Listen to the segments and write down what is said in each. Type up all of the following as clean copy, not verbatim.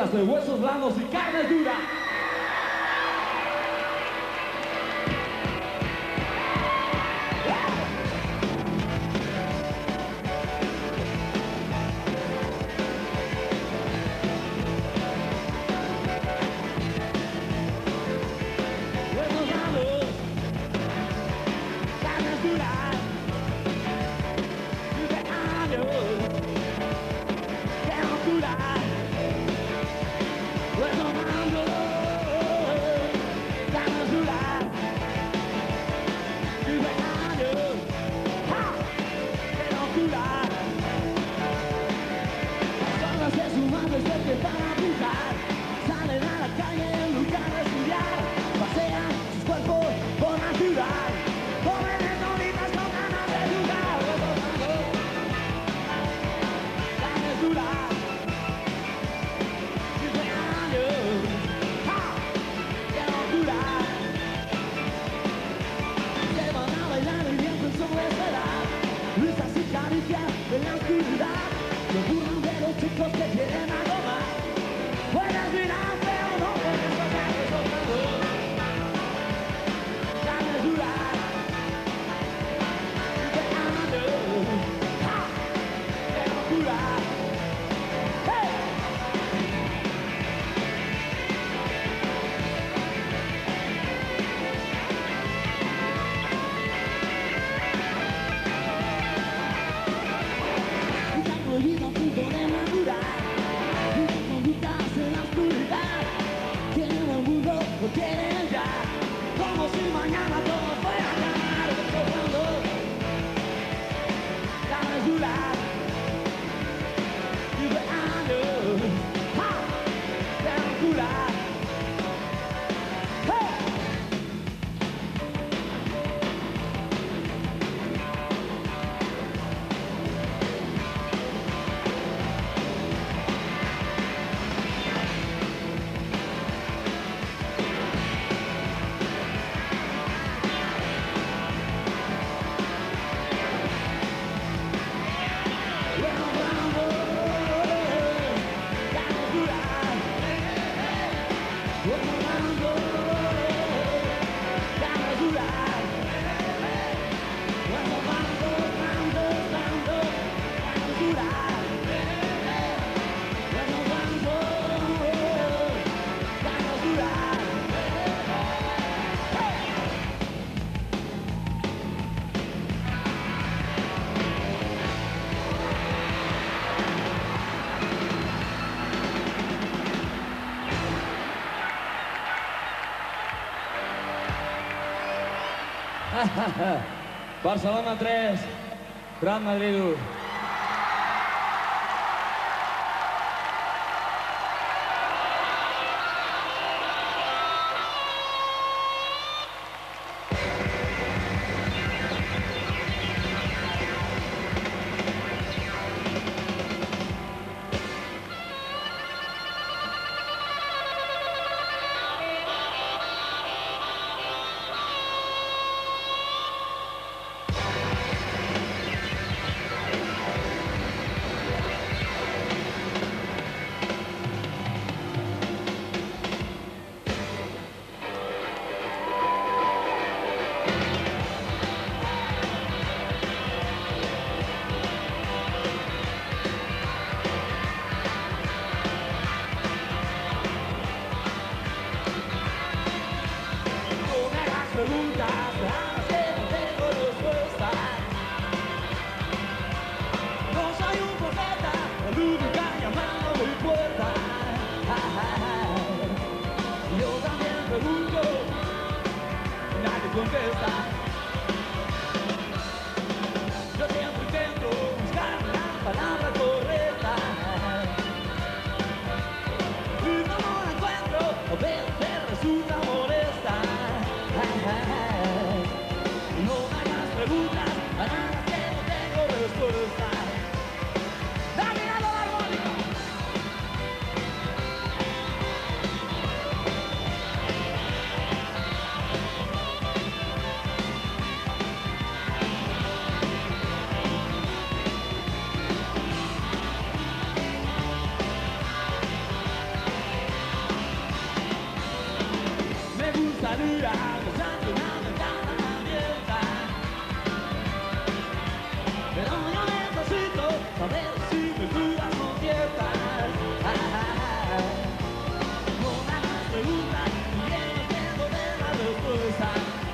fiestas de huesos blandos y carne dura. Barcelona 3, Gran Madrid 1. dura, gozando una ventana abierta. Pero yo necesito saber si mis dudas son ciertas. No me hagas preguntas, y bien no tengo de la respuesta.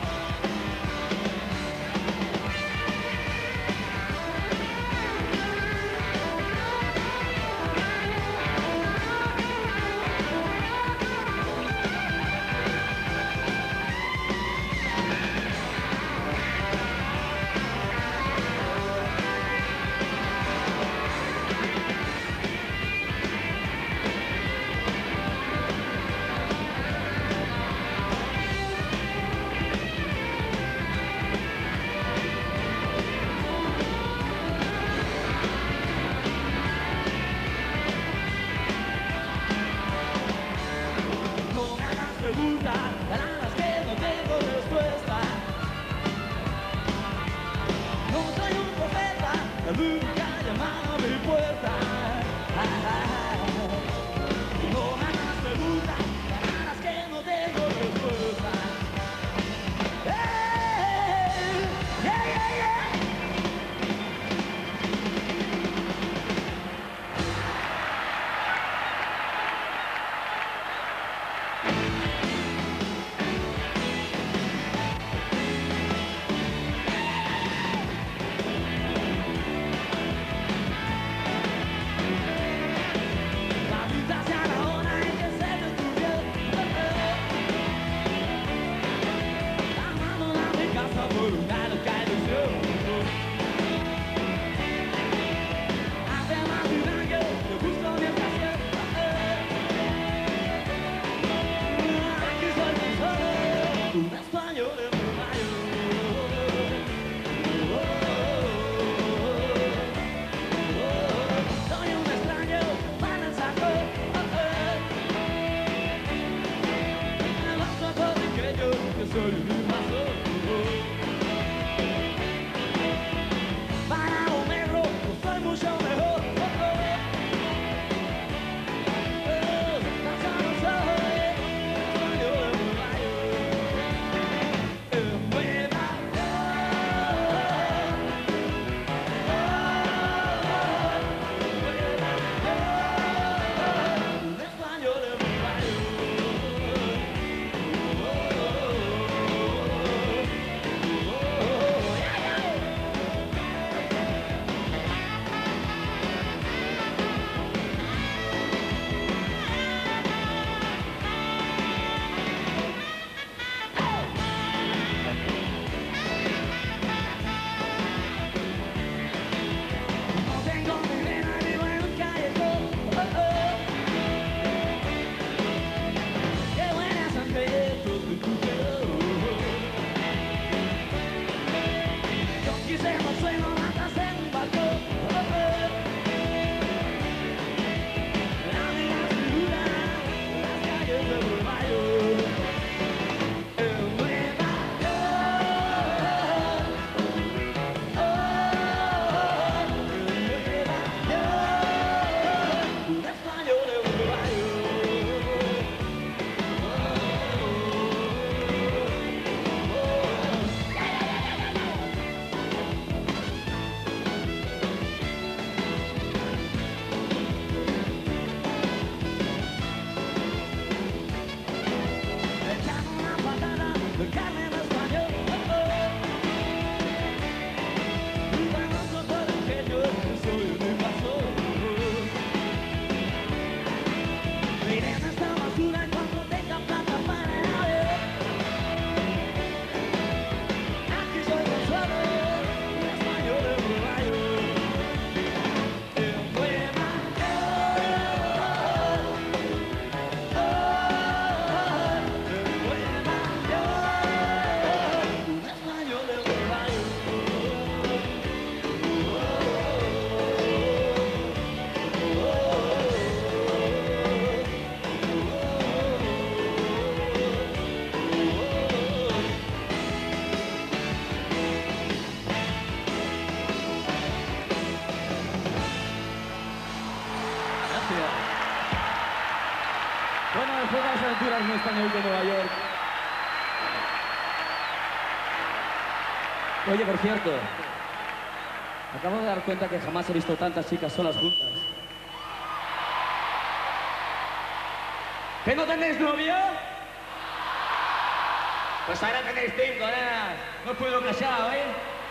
Preguntas, palabras que no tengo respuesta. No soy un profeta, la luz que ha llamado a mi puerta. No me hagas preguntas, palabras que no tengo respuesta. Por un lado cae ilusión. Hace más de un año que busco mi ocasión. Aquí soy muy solo, un español en Nueva York. Soy un extraño para el saco. Me vas a poder que yo soy un invasor. Mucho mejor. Bueno, después de las aventuras en español de Nueva York, Oye, por cierto, acabo de dar cuenta que jamás he visto tantas chicas solas juntas. ¿Que no tenéis novio? Pues ahora tenéis 5, ¿eh? No puedo callado, ¿eh?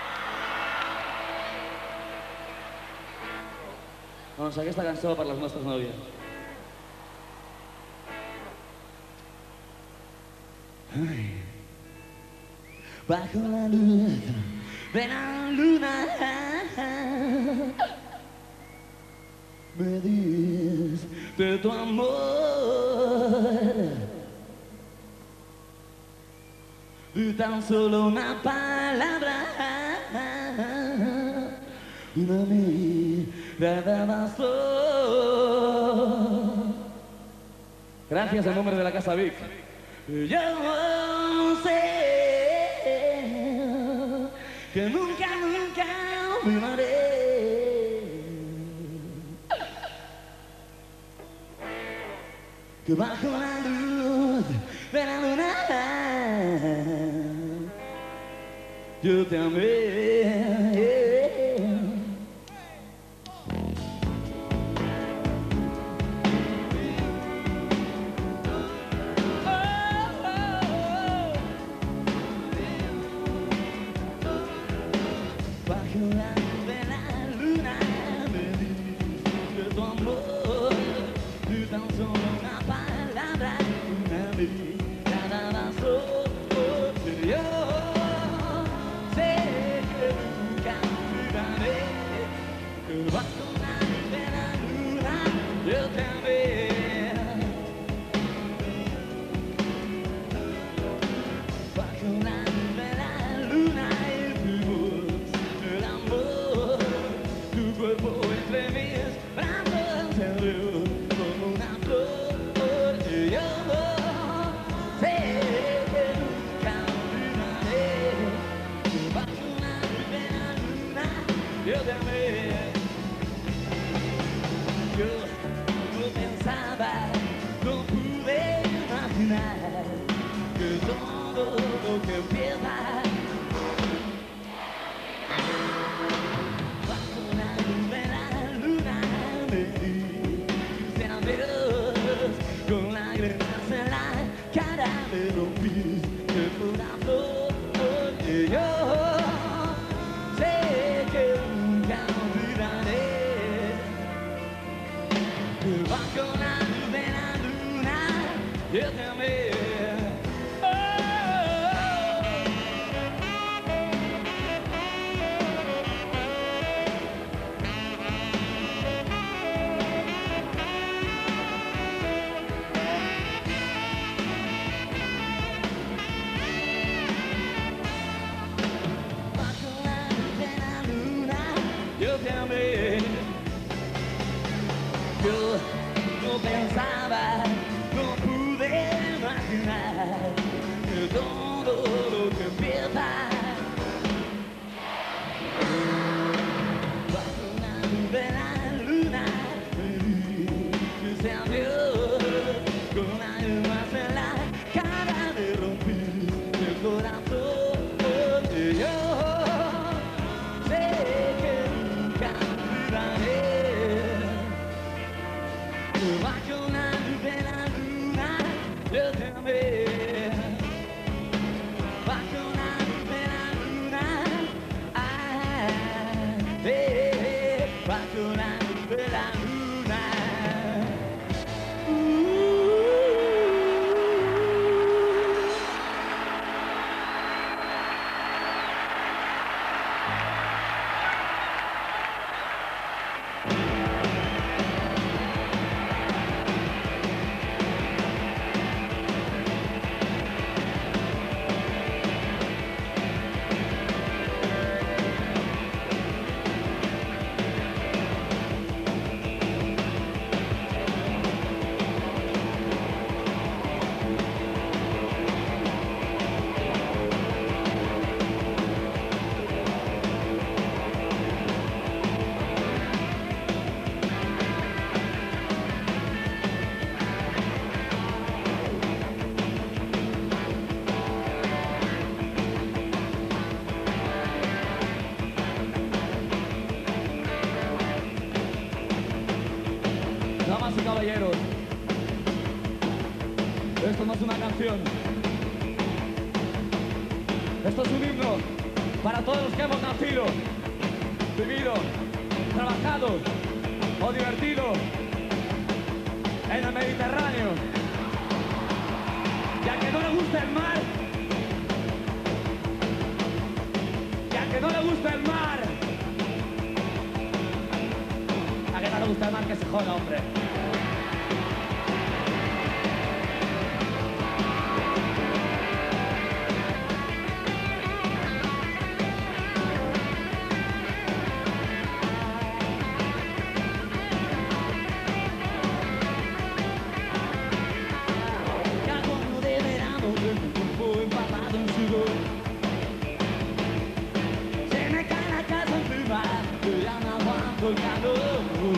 Vamos, aquí esta canción para las nuestras novias. Ay. Bajo la luz de la luna me diste tu amor y tan solo una palabra, una mirada bastó. Gracias en nombre de la Casa Vic. Yo sé que nunca, nunca olvidaré que bajo la luz de la luna yo te amé. es una canción. Esto es un himno para todos los que hemos nacido, vivido, trabajado o divertido en el Mediterráneo. Y a que no le gusta el mar, y a que no le gusta el mar, a que no le gusta el mar, que se joda, hombre. El calor,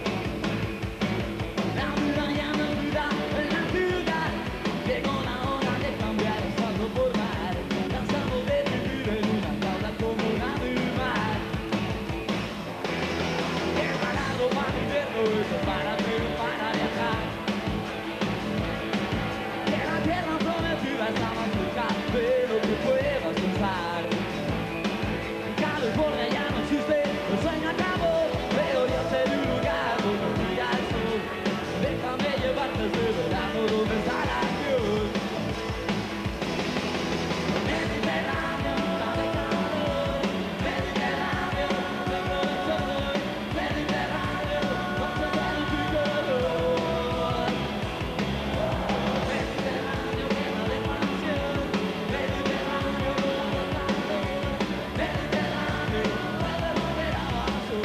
la vida ya no dura en la ciudad. Llegó la hora de cambiar el saldo por mar, cansado de vivir en una jaula como un animal. Preparado para el invierno, eso para hacer para viajar. Que la tierra prometida está más cerca de lo que puedas pensar. California ya no existe, el sueño acabó. Déjame llevarte ese verano donde está la acción. Mediterráneo, dame calor. Mediterráneo, tengo de sol. Mediterráneo, noche de luz y color. Mediterráneo, lleno de pasión. Mediterráneo, dame calor. Mediterráneo, puede volver abajo.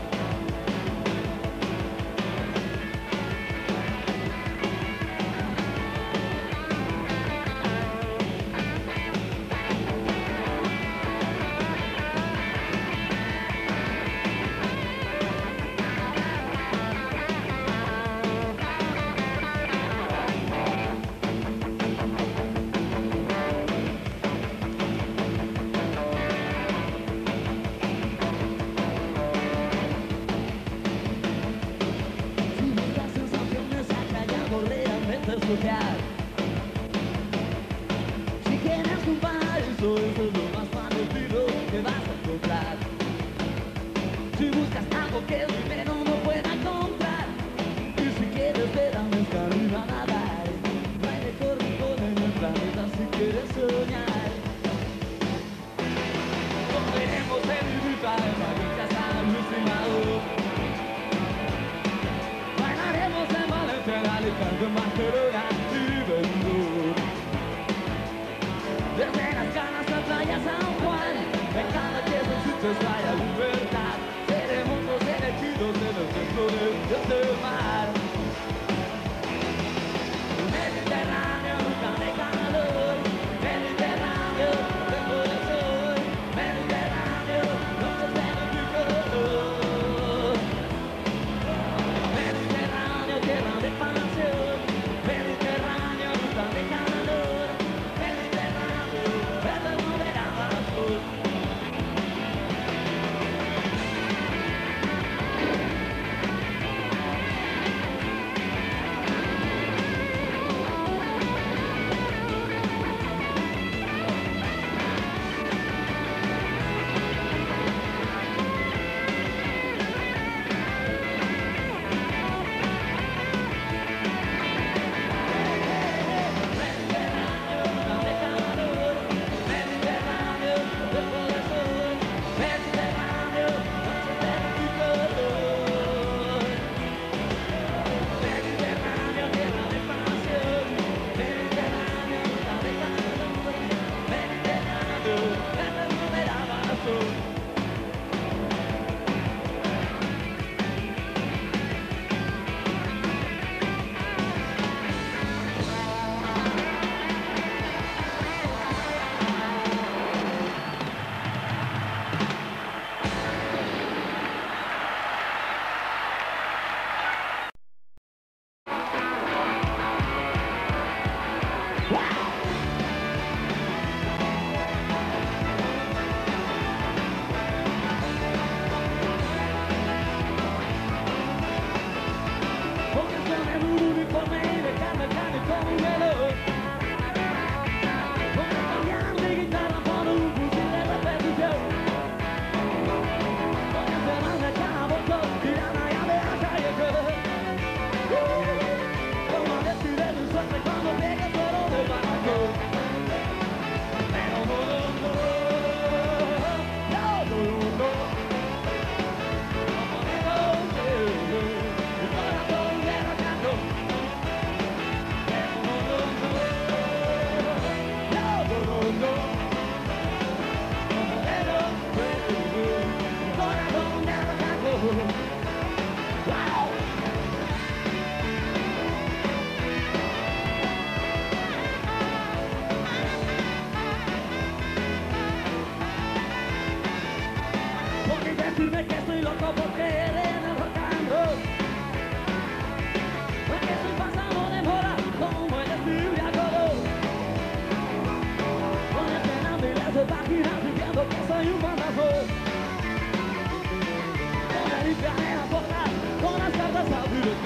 Si quieres un paraíso, eso es lo más parecido que vas a encontrar. Si buscas algo que el dinero no pueda comprar, y si quieres ver a nuestra arriba nadar, no hay mejor rincón en el planeta si quieres soñar. Comeremos en Ibiza, en Valencia San Alucinado. Bailaremos en Valencia, en Alicante, en Barcelona. Desde las Canas a Playa San Juan, en cada pieza existe la libertad. Seremos los elegidos en el centro del mar. Mediterráneo, dame calor. Mediterráneo, tengo de sol. Mediterráneo, noches de luz y color. Mediterráneo, tierra de pasión.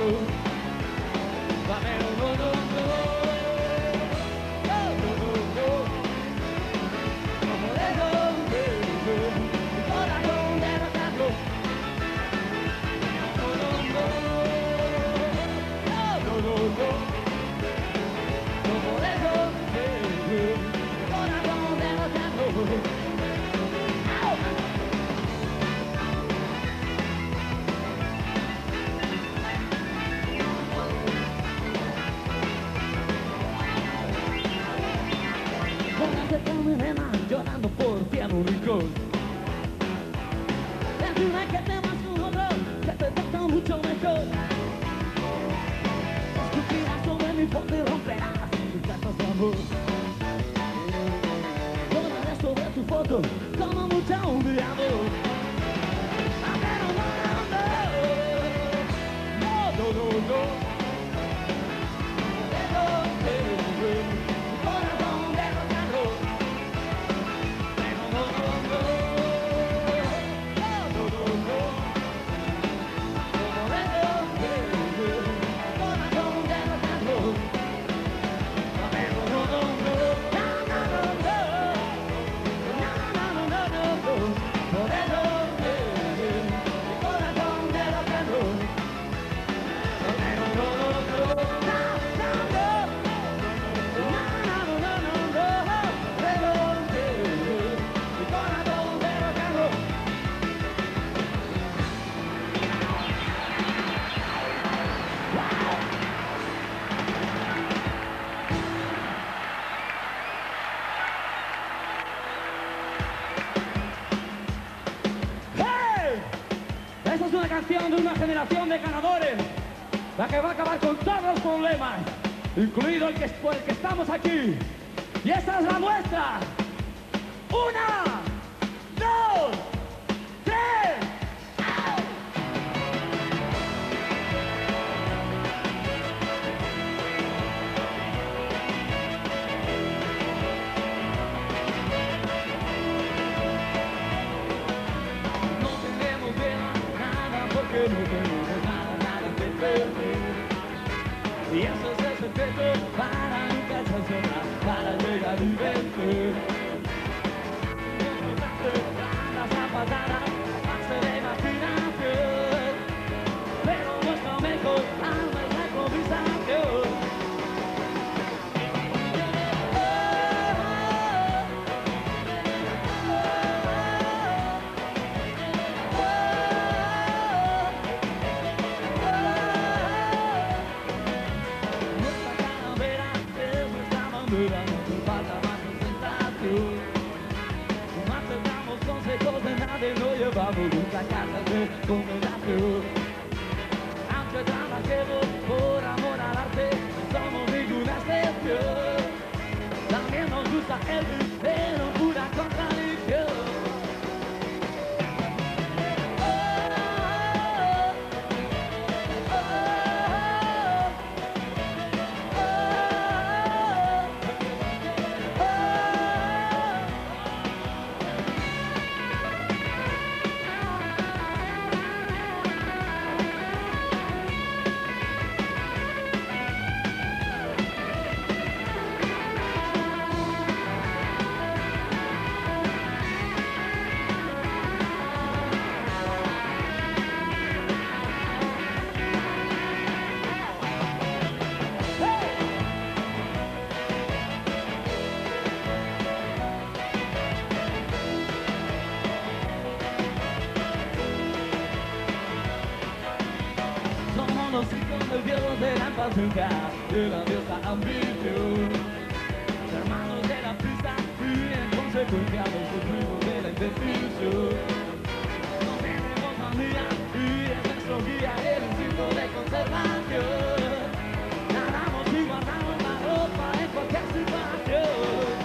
Llorando por ti en un rincón. Es una que te vas con otro, que te trata mucho mejor. Escupirás sobre mi foto y romperás tus cartas de amor. Lloraré sobre tu foto como mucha un día amor. Pero no, no, no, no, no, no. Esta es una canción de una generación de ganadores, la que va a acabar con todos los problemas, incluido el que, por el que estamos aquí. Y esta es la nuestra. 1, 2, 3. No tenemos nada que perder. Y eso es el secreto para nunca estacionar, para llegar y vencer. La zapatada, base de imaginación, pero nuestro mejor arma es la improvisación. No llevamos nunca casas de combinación. Aunque trabajemos por amor al arte, no somos ninguna excepción. También nos gusta el pero pura contradicción. Los hijos del dios de la impaciencia, de la diosa ambición, hermanos de la prisa y en consecuencia los sufrimos de la indecisión. No tenemos manía y es nuestro guía el instinto de conservación. Nadamos y guardamos la ropa en cualquier situación.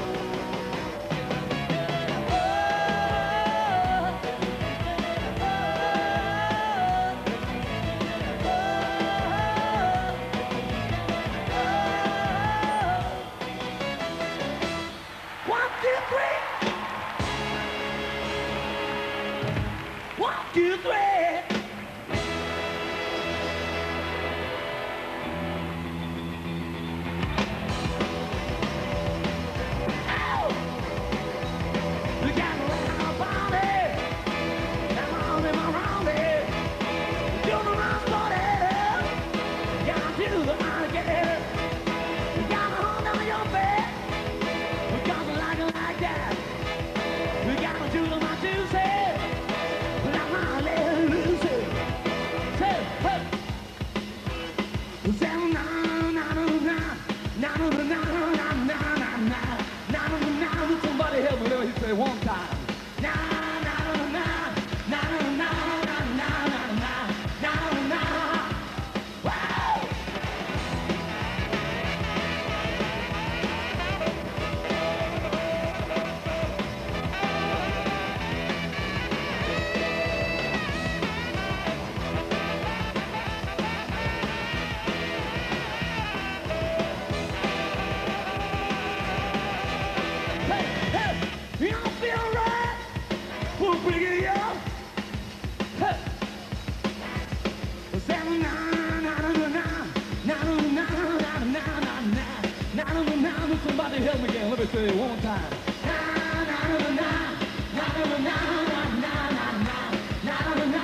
now, somebody help me again. Let me say it one time. Na na na na na na na na na na na na na na.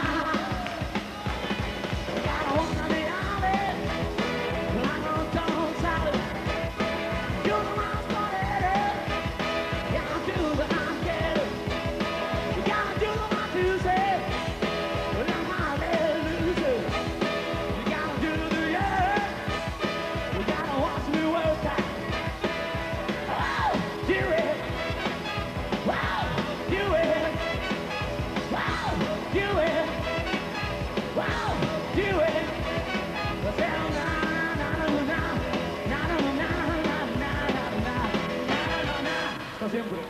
Gotta walk on the alley, like a dog salad. You're the one started. Gotta do what I get. You gotta do what you say. But I'm not letting lose it. You gotta do the yeah. You gotta watch me work out. Oh, do it. Wow, do it. Wow, do it. Wow, do it. Well, na na na na na na na na na na na na na na. Hasta siempre.